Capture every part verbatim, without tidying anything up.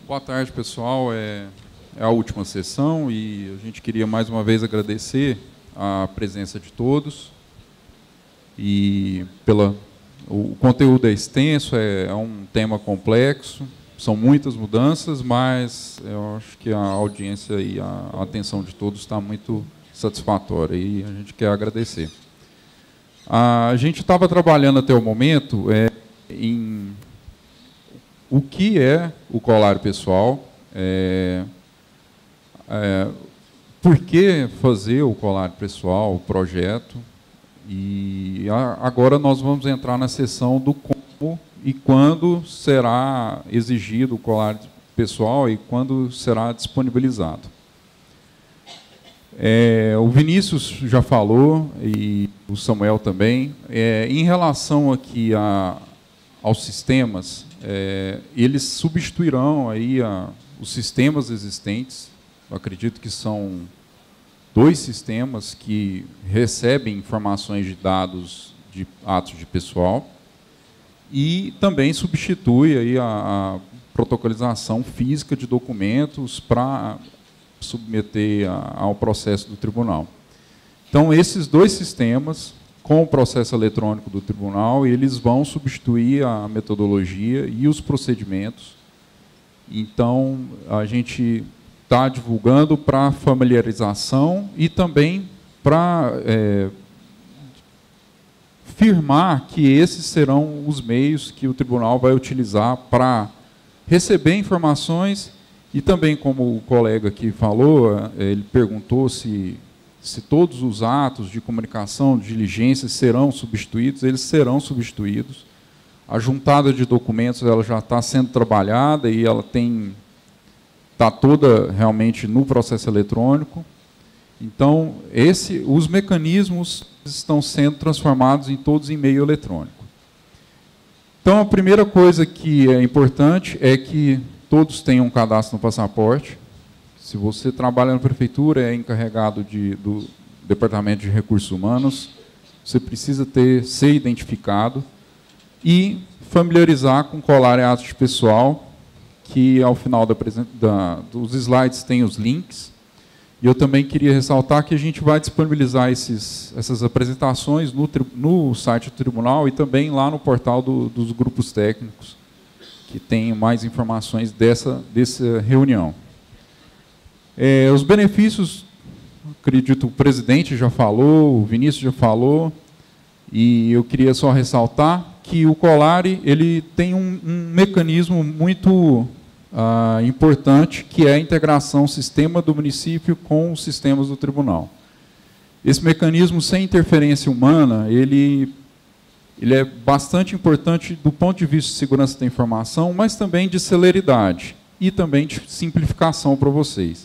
Boa tarde, pessoal. É, é a última sessão e a gente queria mais uma vez agradecer a presença de todos. E pela, o conteúdo é extenso, é, é um tema complexo, são muitas mudanças, mas eu acho que a audiência e a, a atenção de todos está muito satisfatória e a gente quer agradecer. A gente estava trabalhando até o momento é, em o que é o colar pessoal, é, é, por que fazer o colar pessoal, o projeto, e a, agora nós vamos entrar na sessão do como e quando será exigido o colar pessoal e quando será disponibilizado. É, o Vinícius já falou, e o Samuel também, é, em relação aqui a, aos sistemas, é, eles substituirão aí a, os sistemas existentes. Eu acredito que são dois sistemas que recebem informações de dados de atos de pessoal e também substitui aí a, a protocolização física de documentos para submeter a, ao processo do tribunal. Então, esses dois sistemas, com o processo eletrônico do tribunal, eles vão substituir a metodologia e os procedimentos. Então, a gente está divulgando para familiarização e também para é, firmar que esses serão os meios que o tribunal vai utilizar para receber informações e também, como o colega aqui falou, ele perguntou se, se todos os atos de comunicação, de diligência serão substituídos, eles serão substituídos. A juntada de documentos ela já está sendo trabalhada e ela tem está toda realmente no processo eletrônico. Então, esse, os mecanismos estão sendo transformados em todos em meio eletrônico. Então, a primeira coisa que é importante é que todos tenham um cadastro no passaporte. Se você trabalha na prefeitura, é encarregado de, do Departamento de Recursos Humanos, você precisa ter, ser identificado e familiarizar com o colar e atos pessoal, que ao final da, da, dos slides tem os links. E eu também queria ressaltar que a gente vai disponibilizar esses, essas apresentações no, no site do tribunal e também lá no portal do, dos grupos técnicos, que tem mais informações dessa, dessa reunião. É, os benefícios, acredito, o presidente já falou, o Vinícius já falou, e eu queria só ressaltar que o colar ele tem um, um mecanismo muito ah, importante, que é a integração sistema do município com os sistemas do tribunal. Esse mecanismo, sem interferência humana, ele, ele é bastante importante do ponto de vista de segurança da informação, mas também de celeridade e também de simplificação para vocês.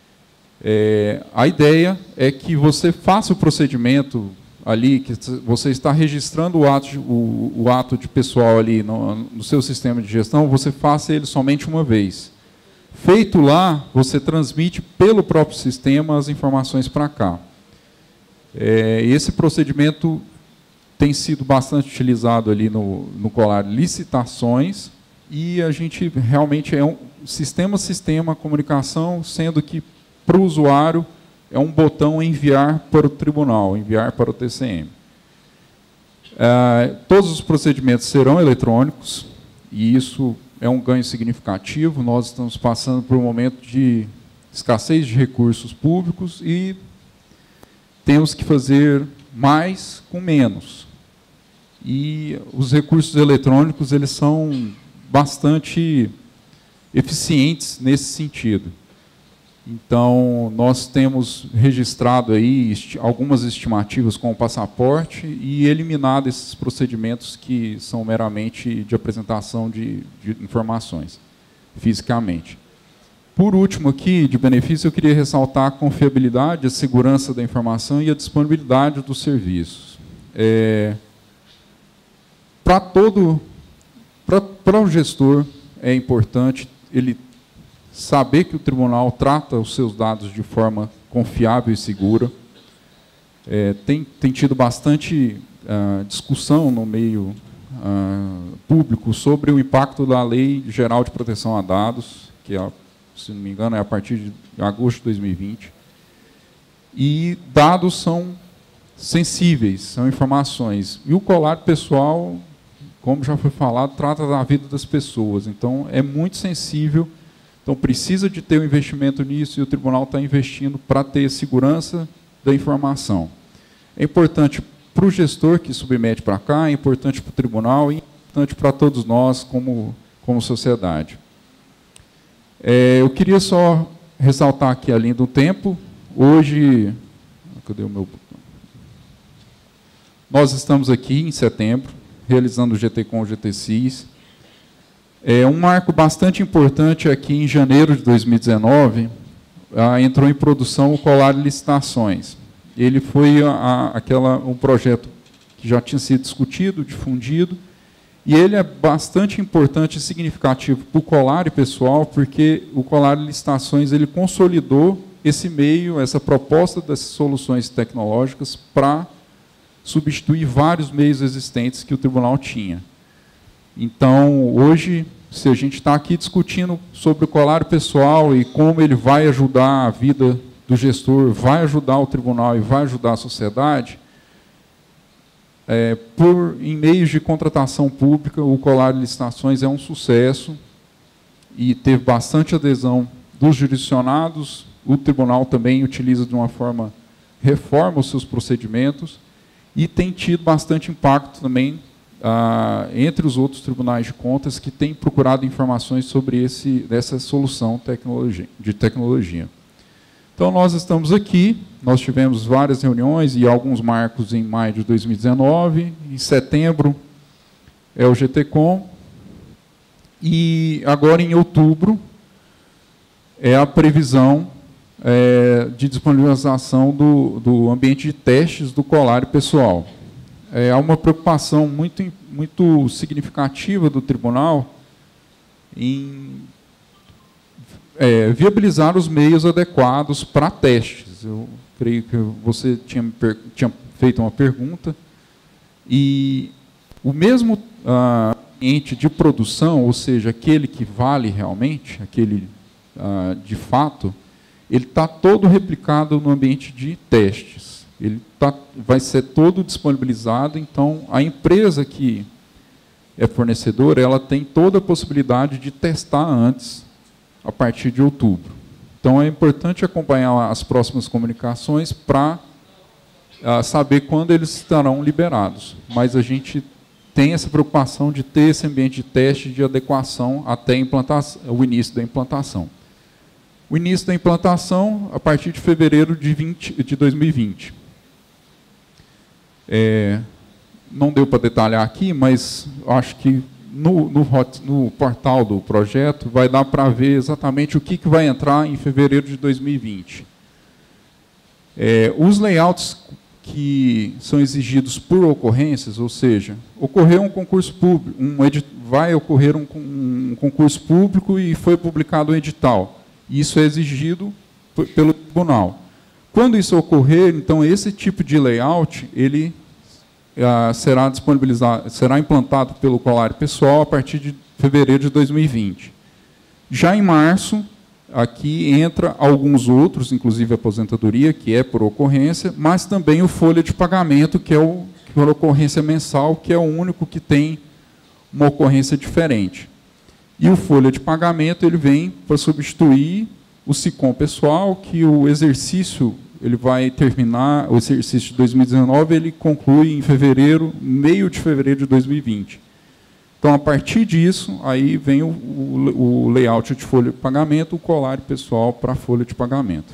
É, a ideia é que você faça o procedimento ali, que você está registrando o ato, o, o ato de pessoal ali no, no seu sistema de gestão, você faça ele somente uma vez. Feito lá, você transmite pelo próprio sistema as informações para cá. É, esse procedimento tem sido bastante utilizado ali no, no colar licitações e a gente realmente é um sistema-sistema comunicação, sendo que para o usuário é um botão enviar para o tribunal, enviar para o T C M. É, todos os procedimentos serão eletrônicos, e isso é um ganho significativo. Nós estamos passando por um momento de escassez de recursos públicos e temos que fazer mais com menos. E os recursos eletrônicos eles são bastante eficientes nesse sentido. Então, nós temos registrado aí esti- algumas estimativas com o passaporte e eliminado esses procedimentos que são meramente de apresentação de, de informações, fisicamente. Por último aqui, de benefício, eu queria ressaltar a confiabilidade, a segurança da informação e a disponibilidade dos serviços. É, para todo, para o gestor, é importante ele saber que o tribunal trata os seus dados de forma confiável e segura. É, tem, tem tido bastante uh, discussão no meio uh, público sobre o impacto da Lei Geral de Proteção a Dados, que, é, se não me engano, é a partir de agosto de dois mil e vinte. E dados são sensíveis, são informações. E o colar pessoal, como já foi falado, trata da vida das pessoas. Então, é muito sensível. Então, precisa de ter um investimento nisso, e o tribunal está investindo para ter segurança da informação. É importante para o gestor que submete para cá, é importante para o tribunal e é importante para todos nós como, como sociedade. É, eu queria só ressaltar aqui a linha do tempo. Hoje, cadê o meu botão? Nós estamos aqui em setembro, realizando o G T com o G T C I S. É, um marco bastante importante aqui em janeiro de dois mil e dezenove, ah, entrou em produção o Colar de Licitações. Ele foi a, aquela, um projeto que já tinha sido discutido, difundido, e ele é bastante importante e significativo para o colar e pessoal, porque o Colar de Licitações ele consolidou esse meio, essa proposta dessas soluções tecnológicas para substituir vários meios existentes que o tribunal tinha. Então, hoje, se a gente está aqui discutindo sobre o colar pessoal e como ele vai ajudar a vida do gestor, vai ajudar o tribunal e vai ajudar a sociedade, é, por, em meios de contratação pública, o colar de licitações é um sucesso e teve bastante adesão dos jurisdicionados. O tribunal também utiliza de uma forma, reforma os seus procedimentos e tem tido bastante impacto também ah, entre os outros tribunais de contas que têm procurado informações sobre esse, essa solução tecnologia, de tecnologia. Então, nós estamos aqui, nós tivemos várias reuniões e alguns marcos em maio de dois mil e dezenove, em setembro é o G T com, e agora em outubro é a previsão é, de disponibilização do, do ambiente de testes do colar pessoal. É uma preocupação muito, muito significativa do tribunal em É, viabilizar os meios adequados para testes. Eu creio que você tinha, tinha feito uma pergunta. E o mesmo ah, ambiente de produção, ou seja, aquele que vale realmente, aquele ah, de fato, ele está todo replicado no ambiente de testes. Ele tá, vai ser todo disponibilizado, então a empresa que é fornecedora, ela tem toda a possibilidade de testar antes, a partir de outubro. Então, é importante acompanhar as próximas comunicações para uh, saber quando eles estarão liberados. Mas a gente tem essa preocupação de ter esse ambiente de teste de adequação até a implantação, o início da implantação. O início da implantação a partir de fevereiro de, vinte, de dois mil e vinte. É, não deu para detalhar aqui, mas acho que No, no, no portal do projeto, vai dar para ver exatamente o que, que vai entrar em fevereiro de dois mil e vinte. É, os layouts que são exigidos por ocorrências, ou seja, ocorreu um concurso público, um edit, vai ocorrer um, um concurso público e foi publicado um edital. Isso é exigido pelo tribunal. Quando isso ocorrer, então, esse tipo de layout, ele Uh, será disponibilizado, será implantado pelo colar pessoal a partir de fevereiro de dois mil e vinte. Já em março, aqui entra alguns outros, inclusive a aposentadoria, que é por ocorrência, mas também o folha de pagamento, que é o que é a ocorrência mensal, que é o único que tem uma ocorrência diferente. E o folha de pagamento ele vem para substituir o SICOM pessoal, que o exercício ele vai terminar, o exercício de dois mil e dezenove, ele conclui em fevereiro, meio de fevereiro de dois mil e vinte. Então, a partir disso, aí vem o, o, o layout de folha de pagamento, o colar pessoal para a folha de pagamento.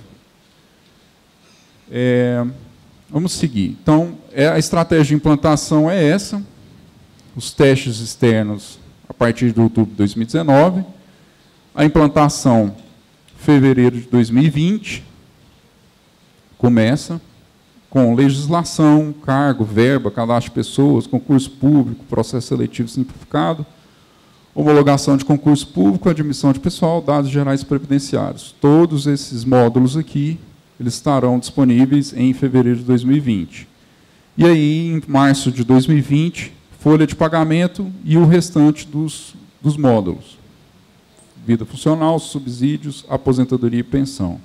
É, vamos seguir. Então, é, a estratégia de implantação é essa, os testes externos a partir de outubro de dois mil e dezenove, a implantação fevereiro de dois mil e vinte, começa com legislação, cargo, verba, cadastro de pessoas, concurso público, processo seletivo simplificado, homologação de concurso público, admissão de pessoal, dados gerais previdenciários. Todos esses módulos aqui, eles estarão disponíveis em fevereiro de dois mil e vinte. E aí, em março de dois mil e vinte, folha de pagamento e o restante dos, dos módulos. Vida funcional, subsídios, aposentadoria e pensão.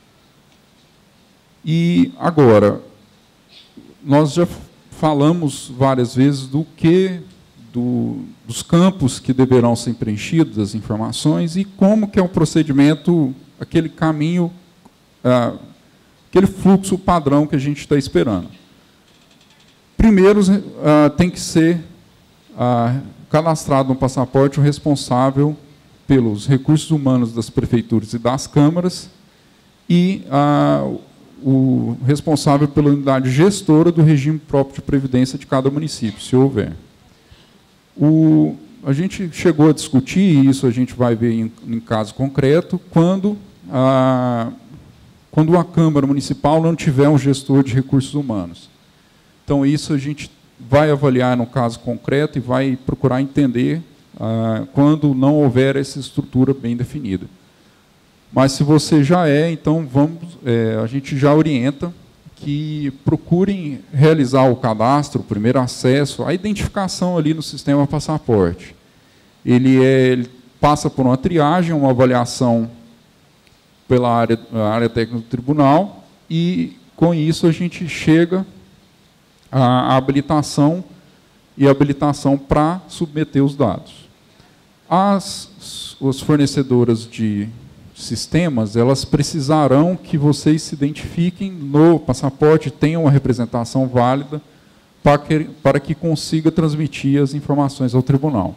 E agora, nós já falamos várias vezes do que, do, dos campos que deverão ser preenchidos, das informações, e como que é o procedimento, aquele caminho, ah, aquele fluxo padrão que a gente está esperando. Primeiro, ah, tem que ser ah, cadastrado no passaporte o responsável pelos recursos humanos das prefeituras e das câmaras e ah, o responsável pela unidade gestora do regime próprio de previdência de cada município, se houver. O, a gente chegou a discutir, e isso a gente vai ver em, em caso concreto, quando a, quando a Câmara Municipal não tiver um gestor de recursos humanos. Então, isso a gente vai avaliar no caso concreto e vai procurar entender ah, quando não houver essa estrutura bem definida. Mas, se você já é, então, vamos, é, a gente já orienta que procurem realizar o cadastro, o primeiro acesso, a identificação ali no sistema passaporte. Ele, é, ele passa por uma triagem, uma avaliação pela área, área técnica do tribunal, e, com isso, a gente chega à habilitação e habilitação para submeter os dados. As, as fornecedoras de sistemas, elas precisarão que vocês se identifiquem no passaporte, tenham uma representação válida para que, para que consiga transmitir as informações ao tribunal.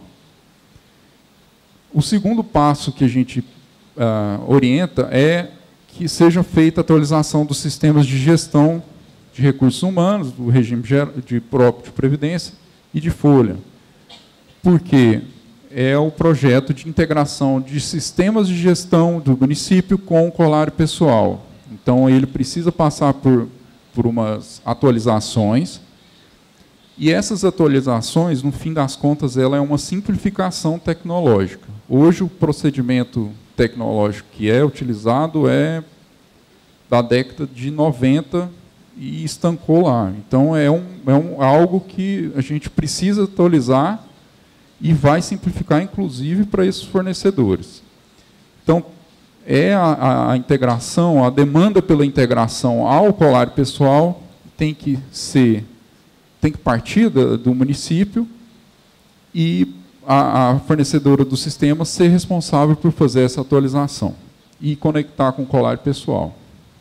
O segundo passo que a gente ah, orienta é que seja feita a atualização dos sistemas de gestão de recursos humanos, do regime de próprio de previdência e de folha. Por quê? É o projeto de integração de sistemas de gestão do município com o colar pessoal. Então, ele precisa passar por, por umas atualizações, e essas atualizações, no fim das contas, ela é uma simplificação tecnológica. Hoje, o procedimento tecnológico que é utilizado é da década de noventa e estancou lá. Então, é, um, é um, algo que a gente precisa atualizar e vai simplificar, inclusive, para esses fornecedores. Então, é a, a integração, a demanda pela integração ao colar pessoal tem que ser, tem que partir do, do município e a, a fornecedora do sistema ser responsável por fazer essa atualização e conectar com o colar pessoal.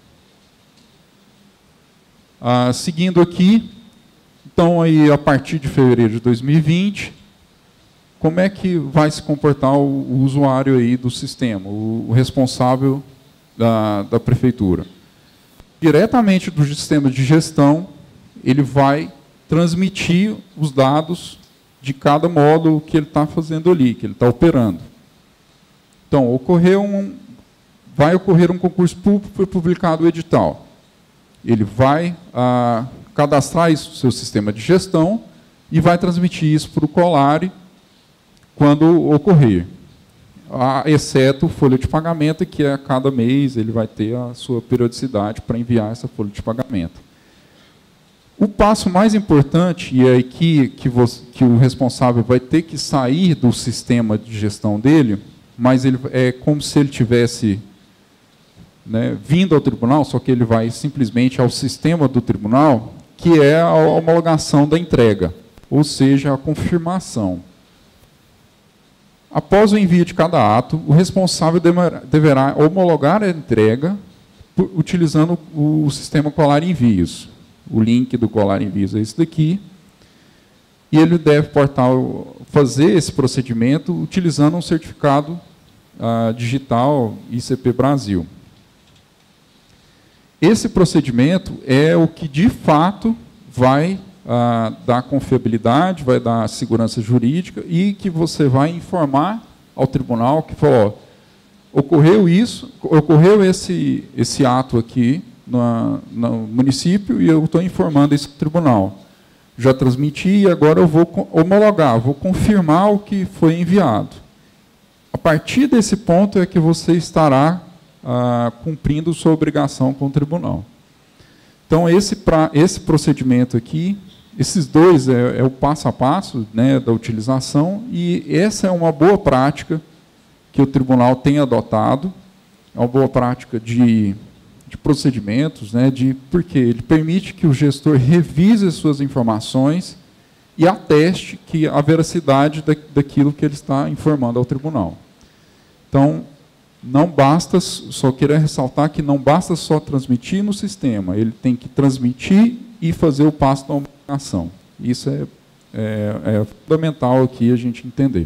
Ah, seguindo aqui, então, aí, a partir de fevereiro de dois mil e vinte, como é que vai se comportar o, o usuário aí do sistema, o, o responsável da, da prefeitura? Diretamente do sistema de gestão, ele vai transmitir os dados de cada módulo que ele está fazendo ali, que ele está operando. Então, ocorreu um, vai ocorrer um concurso público, foi publicado o edital. Ele vai ah, cadastrar isso no seu sistema de gestão e vai transmitir isso para o Colare quando ocorrer, exceto folha de pagamento, que é a cada mês ele vai ter a sua periodicidade para enviar essa folha de pagamento. O passo mais importante, e é aqui que, você, que o responsável vai ter que sair do sistema de gestão dele, mas ele, é como se ele tivesse, né, vindo ao tribunal, só que ele vai simplesmente ao sistema do tribunal, que é a homologação da entrega, ou seja, a confirmação. Após o envio de cada ato, o responsável deverá homologar a entrega utilizando o sistema Colar Envios. O link do Colar Envios é esse daqui. E ele deve portar, fazer esse procedimento utilizando um certificado uh, digital I C P Brasil. Esse procedimento é o que, de fato, vai Uh, dar confiabilidade, vai dar segurança jurídica e que você vai informar ao tribunal que falou, ó, ocorreu isso, ocorreu esse, esse ato aqui no, no município e eu estou informando esse tribunal. Já transmiti e agora eu vou homologar, vou confirmar o que foi enviado. A partir desse ponto é que você estará uh, cumprindo sua obrigação com o tribunal. Então, esse, pra, esse procedimento aqui, esses dois é, é o passo a passo, né, da utilização, e essa é uma boa prática que o tribunal tem adotado, é uma boa prática de, de procedimentos, né, de, porque ele permite que o gestor revise as suas informações e ateste que a veracidade da, daquilo que ele está informando ao tribunal. Então, não basta, só queria ressaltar que não basta só transmitir no sistema, ele tem que transmitir e fazer o passo da homologação. Isso é, é, é fundamental aqui a gente entender.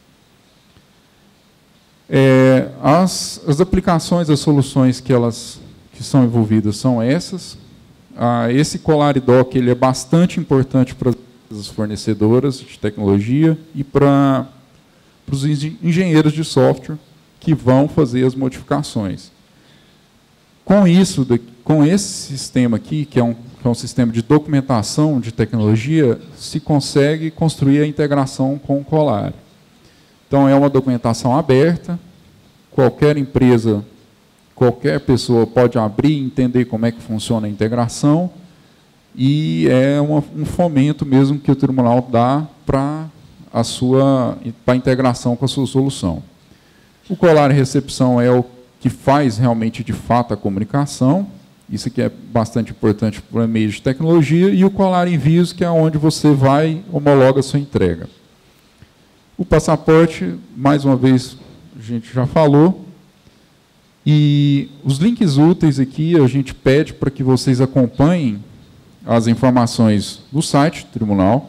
É, as, as aplicações, as soluções que, elas, que são envolvidas são essas. Ah, esse Colariddoc ele é bastante importante para as fornecedoras de tecnologia e para, para os engenheiros de software que vão fazer as modificações. Com isso, com esse sistema aqui, que é um, que é um sistema de documentação de tecnologia, se consegue construir a integração com o Colari. Então, é uma documentação aberta, qualquer empresa, qualquer pessoa pode abrir e entender como é que funciona a integração, e é uma, um fomento mesmo que o tribunal dá para a sua para a integração com a sua solução. O Colari Recepção é o que faz realmente, de fato, a comunicação, isso aqui é bastante importante para o meio de tecnologia, e o Colari Envios, que é onde você vai homologa a sua entrega. O passaporte, mais uma vez, a gente já falou. E os links úteis aqui, a gente pede para que vocês acompanhem as informações do site do tribunal.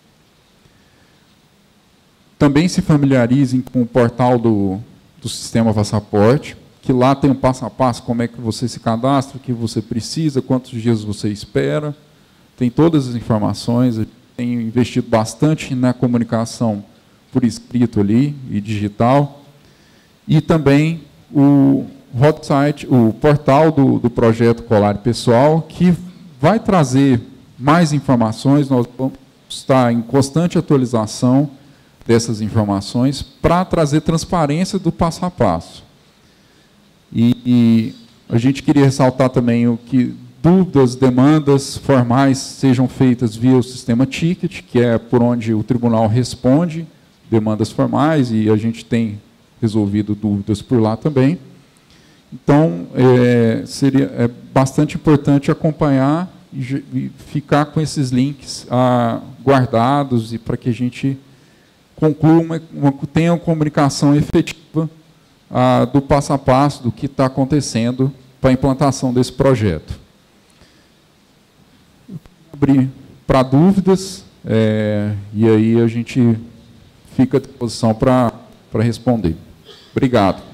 Também se familiarizem com o portal do, do Sistema Passaporte, que lá tem um passo a passo, como é que você se cadastra, o que você precisa, quantos dias você espera. Tem todas as informações. A gente tem investido bastante na comunicação por escrito ali e digital, e também o website, o portal do, do projeto Colari Pessoal, que vai trazer mais informações. Nós vamos estar em constante atualização dessas informações para trazer transparência do passo a passo. E, e a gente queria ressaltar também o que dúvidas, demandas formais sejam feitas via o sistema Ticket, que é por onde o tribunal responde demandas formais, e a gente tem resolvido dúvidas por lá também. Então, é, seria é bastante importante acompanhar e, e ficar com esses links ah, guardados, e para que a gente conclua, uma, uma, tenha uma comunicação efetiva ah, do passo a passo, do que está acontecendo para a implantação desse projeto. Abrir para dúvidas, é, e aí a gente fica à disposição para responder. Obrigado.